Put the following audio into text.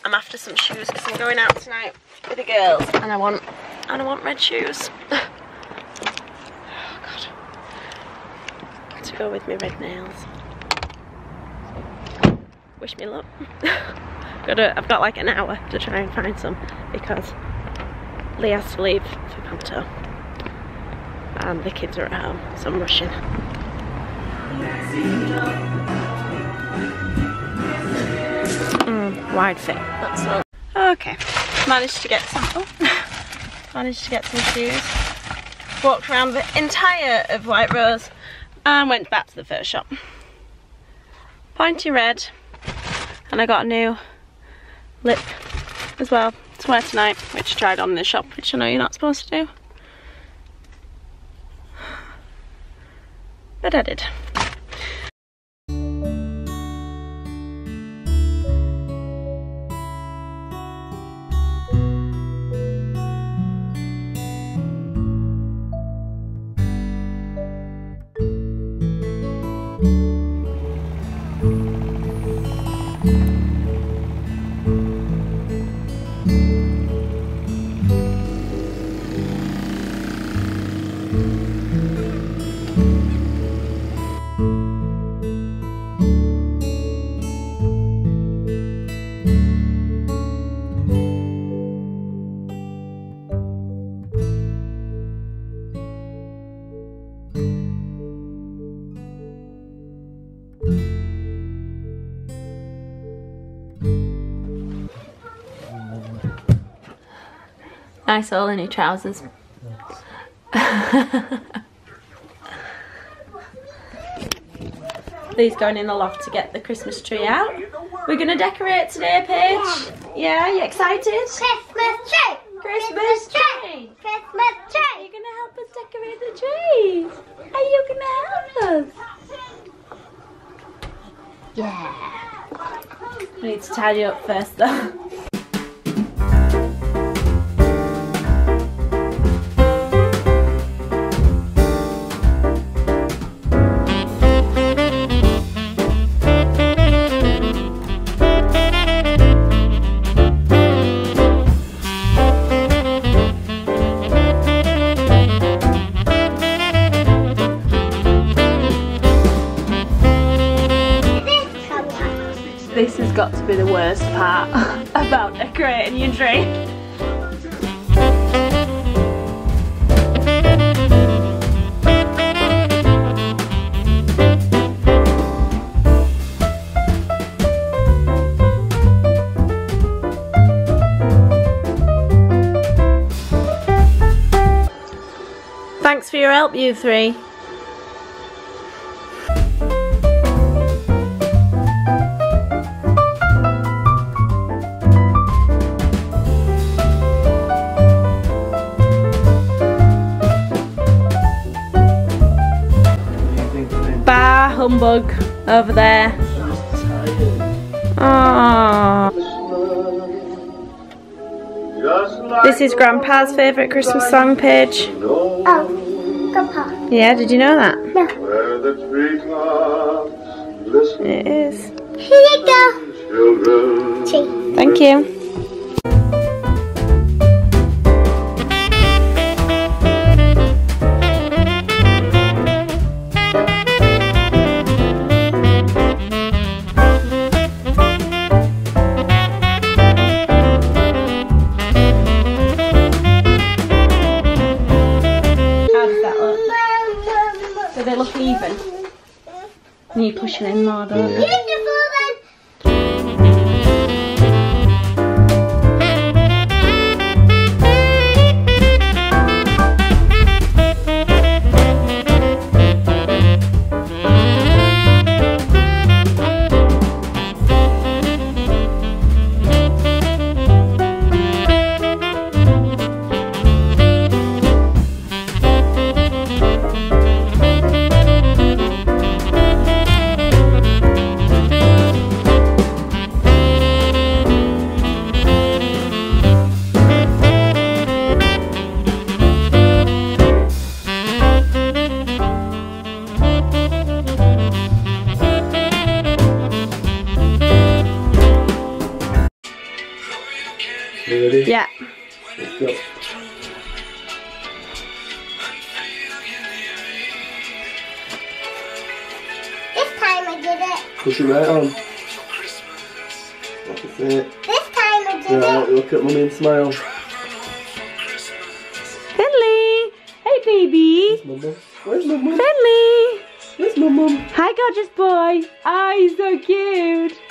I'm after some shoes because I'm going out tonight with the girls, and I want red shoes. Oh God. To go with my red nails. Wish me luck. I've got like an hour to try and find some because Lee has to leave for Panto and the kids are at home, so I'm rushing. Wide fit, that's all. Okay, managed to get some shoes. Walked around the entire of White Rose and went back to the first shop. Pointy red, and I got a new lip as well to wear tonight, which I tried on in the shop, which I know you're not supposed to do, but I did. Nice all in your trousers. Lee's going in the loft to get the Christmas tree out. We're gonna decorate today, Paige. Yeah, you excited? Christmas tree! Christmas tree! Christmas tree! You're gonna help us decorate the tree? Are you gonna help us? Yeah. I need to tidy up first though. This has got to be the worst part about decorating your tree. Thanks for your help, you three. Bar humbug over there. Aww. This is Grandpa's favourite Christmas song, Paige. Oh, Grandpa. Yeah, did you know that? No. It is. Here you go. Tree. Thank you. They look even. And you push it in more, don't you? Yep. This time I did it. Push it right on. That's it. This time I did Right, it. look at mummy and smile. Finley! Hey, baby! Mum. Where's my mum? Finley! Where's my mum? Hi, gorgeous boy. Oh, he's so cute.